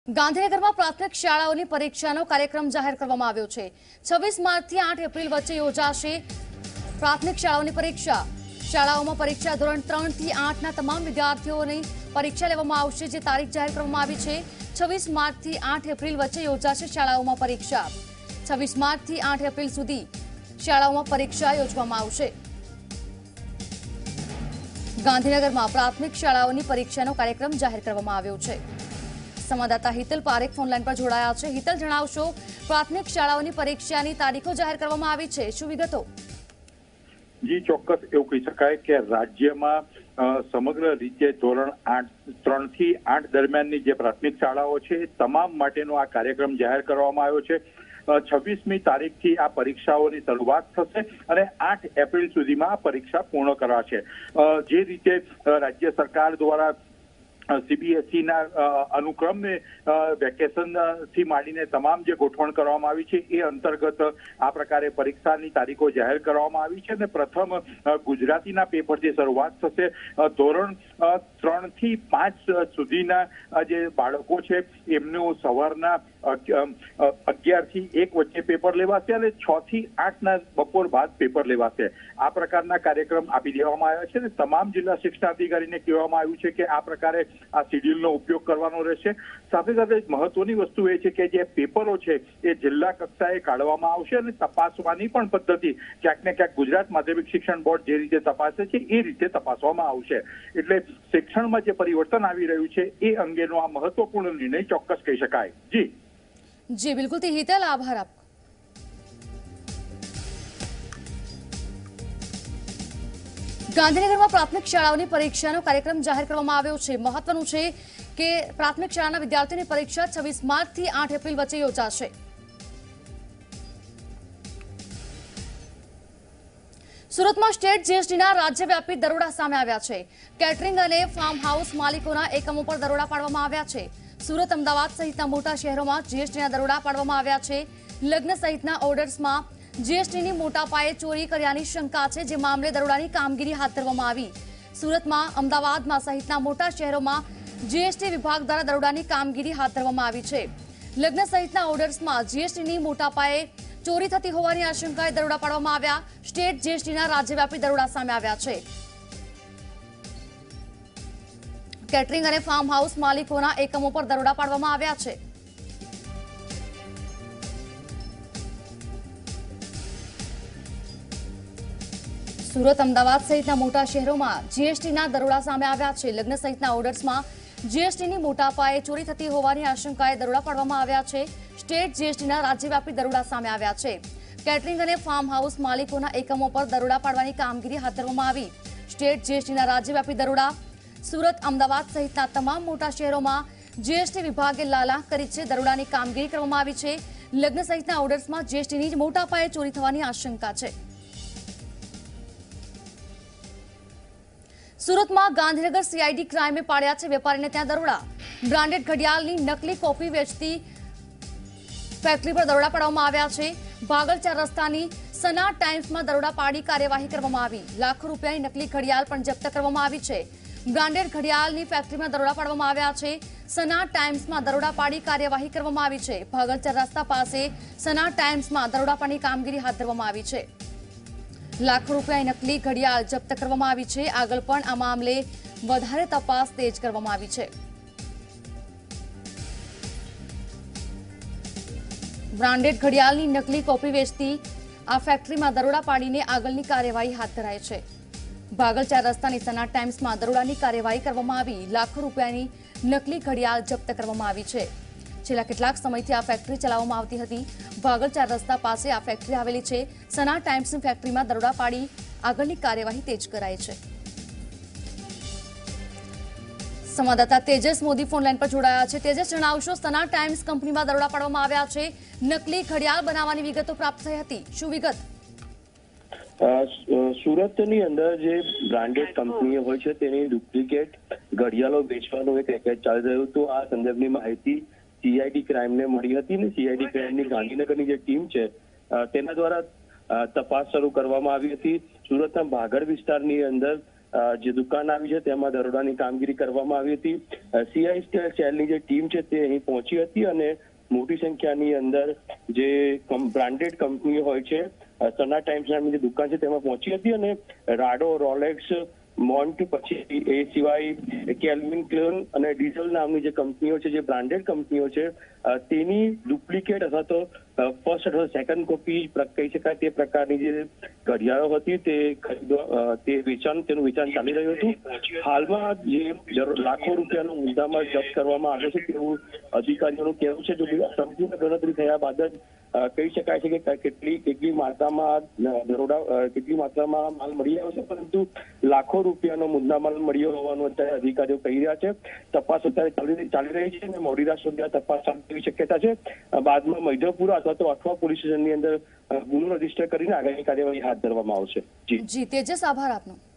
ગાંધીનગરમાં પ્રાથમિક શાળાઓની પરીક્ષાનો કાર્યક્રમ જાહેર કરવામાં આવ્યો છે। 26 માર્ચથી 8 એપ્રિલ વચ્ચે યોજાશે પ્રાથમિક શાળાઓની પરીક્ષા। શાળાઓમાં પરીક્ષા ધોરણ 3 થી 8 ના તમામ વિદ્યાર્થીઓની પરીક્ષા લેવામાં આવશે, જે તારીખ જાહેર કરવામાં આવી છે। 26 માર્ચથી 8 એપ્રિલ વચ્ચે યોજાશે શાળાઓમાં પરીક્ષા। 26 માર્ચથી 8 એપ્રિલ સુધી શાળાઓમાં પરીક્ષા યોજવામાં આવશે। ગાંધીનગરમાં પ્રાથમિક શાળાઓની પરીક્ષાનો કાર્યક્રમ જાહેર કરવામાં આવ્યો છે। संवाददाता हितल पारेख फोनलाइन पर जोड़ाया है। हितल, जणावशो प्राथमिक शाळाओनी परीक्षानी तारीखो जाहेर करवामां आवी छे, शुं विगतो? जी चौक्कस एवुं कही शकाय के राज्यमां समग्र रीते धोरण 3 થી 8 दरमियाननी जे प्राथमिक शाळाओ छे तमाम माटेनो आ कार्यक्रम जाहेर करवामां आव्यो छे। 26મી તારીખથી આ પરીક્ષાઓની શરૂઆત થશે અને 8 એપ્રિલ સુધીમાં આ પરીક્ષા પૂર્ણ કરાશે। જે રીતે રાજ્ય સરકાર દ્વારા सीबीएसई अनुक्रम ने वेकेशन थी मांडीने तमाम जे गोठवण करवामां आवी छे ए अंतर्गत आ प्रकारे परीक्षानी तारीखो जाहेर करवामां आवी छे। प्रथम गुजरातीना पेपरथी शरूआत थशे। धोरण 3 થી 5 सुधीना जे बाळको छे एमनो सवाરના 11 થી 1 વચ્ચે પેપર લેવાશે અને 6 થી 8 ના બપોર બાદ પેપર લેવાશે। આ પ્રકારના કાર્યક્રમ આપી દેવામાં આવ્યા છે અને તમામ જિલ્લા શિક્ષણાધિકારીને કહેવામાં આવ્યું છે કે આ પ્રકારે આ શેડ્યુલનો ઉપયોગ કરવાનો રહેશે। સાથે સાથે મહત્વની વસ્તુ એ છે કે જે પેપરો છે એ જિલ્લા કક્ષાએ કાઢવામાં આવશે અને તપાસવાની પણ પદ્ધતિ ક્યાંક ને ક્યાંક ગુજરાત માધ્યમિક શિક્ષણ બોર્ડ જે રીતે તપાસે છે એ રીતે તપાસવામાં આવશે। એટલે શિક્ષણમાં જે પરિવર્તન આવી રહ્યું છે એ અંગેનો આ મહત્વપૂર્ણ નિર્ણય ચોક્કસ કહી શકાય। जी बिल्कुल थी हितल, आभार आपको। गांधीनगરમાં પ્રાથમિક શાળાઓની પરીક્ષાનો કાર્યક્રમ જાહેર કરવામાં આવ્યો છે। મહત્વનું છે કે પ્રાથમિક શાળાના વિદ્યાર્થીઓની પરીક્ષા 26 માર્ચથી 8 એપ્રિલ વચ્ચે યોજાશે। સુરતમાં સ્ટેટ જીએસટીના રાજ્યવ્યાપી દરોડા સામે આવ્યા છે। કેટરિંગ અને ફાર્મ હાઉસ માલિકોના એકમો પર દરોડા પાડવામાં આવ્યા છે। સુરત, અમદાવાદ સહિતના મોટા શહેરોમાં જીએસટીના દરોડા પાડવામાં આવ્યા છે। લગ્ન સહિતના ઓર્ડર્સમાં જીએસટીની મોટા પાયે ચોરી કર્યાની શંકા છે, જે મામલે દરોડાની કામગીરી હાથ ધરવામાં આવી। સુરતમાં, અમદાવાદમાં સહિતના મોટા શહેરોમાં જીએસટી વિભાગ દ્વારા દરોડાની કામગીરી હાથ ધરવામાં આવી છે। લગ્ન સહિતના ઓર્ડર્સમાં જીએસટીની મોટા પાયે ચોરી થતી હોવાની આશંકાએ દરોડા પાડવામાં આવ્યા। સ્ટેટ જીએસટીના રાજ્યવ્યાપી દરોડા સામે આવ્યા છે। કેટરિંગ અને ફાર્મ હાઉસ માલિકોના એકમો પર દરોડા પાડવામાં આવ્યા છે। સુરત, અમદાવાદ સહિતના મોટા શહેરોમાં જીએસટીના દરોડા સામે આવ્યા છે। લગ્ન સહિતના ઓર્ડર્સમાં જીએસટીની મોટા પાયે ચોરી થતી હોવાની આશંકાએ દરોડા પાડવામાં આવ્યા છે। સ્ટેટ જીએસટીના રાજ્યવ્યાપી દરોડા સામે આવ્યા છે। કેટરિંગ અને ફાર્મ હાઉસ માલિકોના એકમો પર દરોડા પાડવાની કામગીરી હાથ ધરવામાં આવી। સ્ટેટ જીએસટીના રાજ્યવ્યાપી દરોડા સુરત, અમદાવાદ સહિતના તમામ મોટા શહેરોમાં જીએસટી વિભાગે લાલાંક કરી છે। દરોડાની કામગીરી કરવામાં આવી છે। લગ્ન સહિતના ઓર્ડર્સમાં જીએસટીની મોટા પાયે ચોરી થવાની આશંકા છે। સુરતમાં ગાંધીનગર સીઆઈડી ક્રાઇમે પાડ્યા છે વેપારીને ત્યાં દરોડા। બ્રાન્ડેડ ઘડિયાળની નકલી કોપી વેચતી ફેક્ટરી પર દરોડા પાડવામાં આવ્યા છે। ભાગલ 4 રસ્તાની સના ટાઇમ્સમાં દરોડા પાડી કાર્યવાહી કરવામાં આવી। લાખો રૂપિયાની નકલી ઘડિયાળ પણ જપ્ત કરવામાં આવી છે। બ્રાન્ડેડ ઘડિયાળની ફેક્ટરીમાં દરોડા પાડવામાં આવ્યા છે। સના ટાઇમ્સમાં દરોડા પાડી કાર્યવાહી કરવામાં આવી છે। ભાગલ 4 રસ્તા પાસે સના ટાઇમ્સમાં દરોડા પાડવાની કામગીરી હાથ ધરવામાં આવી છે। લાખો રૂપિયાની નકલી ઘડિયાળ જપ્ત કરવામાં આવી છે। આગળ પણ આ મામલે વધારે તપાસ તેજ કરવામાં આવી છે। બ્રાન્ડેડ ઘડિયાળની નકલી કોપી વેચતી આ ફેક્ટરીમાં દરોડા પાડીને આગળની કાર્યવાહી હાથ ધરાઈ છે। ભાગલ 4 રસ્તાની સના ટાઇમ્સમાં દરોડાની કાર્યવાહી કરવામાં આવી। લાખો રૂપિયાની નકલી ઘડિયાળ જપ્ત કરવામાં આવી છે। છેલ્લા કેટલાક સમયથી આ ફેક્ટરી ચલાવવામાં આવતી હતી। ભાગલ 4 રસ્તા પાસે આ ફેક્ટરી આવેલી છે। સના ટાઇમ્સની ફેક્ટરીમાં દરોડા પાડી આગળની કાર્યવાહી તેજ કરાઈ છે। સંવાદદાતા તેજસ મોદી ફોનલાઈન પર જોડાયા છે। તેજસ, જણાવશો સના ટાઇમ્સ કંપનીમાં દરોડા પાડવામાં આવ્યા છે। નકલી ઘડિયાળ બનાવવાની વિગતો પ્રાપ્ત થઈ હતી, શું વિગત? સુરતની અંદર જે બ્રાન્ડેડ કંપનીઓ હોય છે તેની ડુપ્લિકેટ ઘડિયાળો વેચવાનું એક રેકેટ ચાલી રહ્યું હતું। આ સંદર્ભની માહિતી સીઆઈડી ક્રાઇમને મળી હતી અને સીઆઈડી ક્રાઇમની ગાંધીનગરની જે ટીમ છે તેના દ્વારા તપાસ શરૂ કરવામાં આવી હતી। સુરતના ભાગળ વિસ્તારની અંદર જે દુકાન આવી છે તેમાં દરોડાની કામગીરી કરવામાં આવી હતી। સીઆઈ સેલની જે ટીમ છે તે અહીં પહોંચી હતી અને મોટી સંખ્યાની અંદર જે બ્રાન્ડેડ કંપનીઓ હોય છે, સના ટાઈમ્સ નામની જે દુકાન છે તેમાં પહોંચી હતી અને રાડો, રોલેક્સ, મોન્ટ, પછી એ સિવાય કેલ્વિન ક્લેન અને ડીઝલ નામની જે કંપનીઓ છે, જે બ્રાન્ડેડ કંપનીઓ છે, તેની ડુપ્લિકેટ અથવા તો ફર્સ્ટ અથવા સેકન્ડ કોપી કહી શકાય તે પ્રકારની જે ઘડિયાળો હતી તેનું વેચાણ ચાલી રહ્યું હતું। હાલમાં જે લાખો રૂપિયાનો મુદ્દામાલ જપ્ત કરવામાં આવ્યો છે તેવું અધિકારીઓનું કહેવું છે। જો સંપૂર્ણ ગણતરી થયા બાદ જ કહી શકાય છે કે કેટલી માત્રામાં માલ મળી આવ્યો છે, પરંતુ લાખો રૂપિયાનો મુદ્દામાલ મળ્યો હોવાનું અત્યારે અધિકારીઓ કહી રહ્યા છે। તપાસ અત્યારે ચાલી રહી છે અને મોડી રાત સુધી આ તપાસ ચાલુ થવાની શક્યતા છે। બાદમાં મૈધરપુરા અથવા તો અઠવા પોલીસ સ્ટેશનની અંદર ગુનો રજીસ્ટર કરીને આગળની કાર્યવાહી હાથ ધરવામાં આવશે। જી તેજસ, આભાર આપનો।